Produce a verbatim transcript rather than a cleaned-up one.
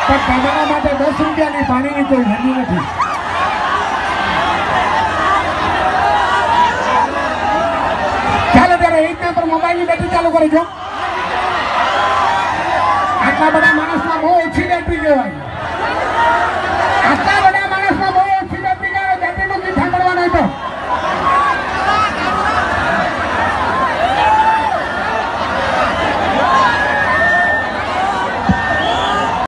પણ તમારા માટે દસ રૂપિયાની પાણીની કોઈ વેલ્યુ નથી. ચાલો ત્યારે એક નંબર મોબાઈલની બેટરી ચાલુ કરજો. આટલા બધા માણસમાં બહુ ઓછી બેટરી કહેવાય. આટલા